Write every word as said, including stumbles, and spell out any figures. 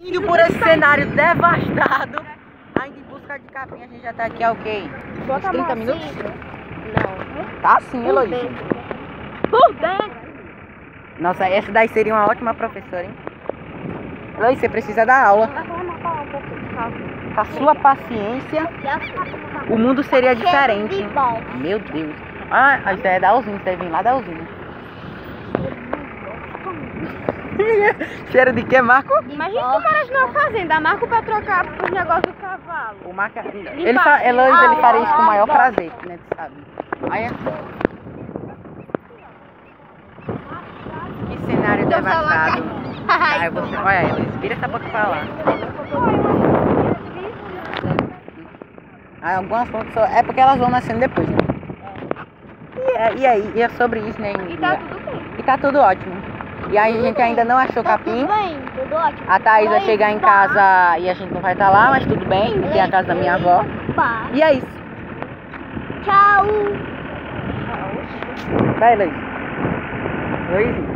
Indo por esse cenário devastado, ainda em busca de capim, a gente já tá aqui há o quê? Uns trinta minutos? Não. Tá sim, Heloísa. Por dentro. Nossa, essa daí seria uma ótima professora, hein? Heloísa, você precisa dar aula. Com a sua paciência, o mundo seria diferente. Meu Deus. Ah, a ideia é da usina, você deve vir lá da usina. Cheiro de quê, Marco? Imagina se tu merece numa fazenda, Marco pra trocar os negócios do cavalo. O Marco, ele fa... Heloísa, ele faria isso com o maior prazer, né? Tu sabe. Aí, que cenário devastado. Aí você, olha, Heloísa, vira essa boca pra lá. Aí, algumas fotos só... É porque elas vão nascendo depois, né? E, é, e aí, e é sobre isso, né? E tá tudo bem. E tá tudo ótimo. E aí a gente ainda não achou capim. Tudo bem, tudo ótimo. A Thaís vai chegar em casa e a gente não vai estar lá, mas tudo bem. Tem a casa da minha avó. E é isso. Tchau. Vai, Luiz. Luiz.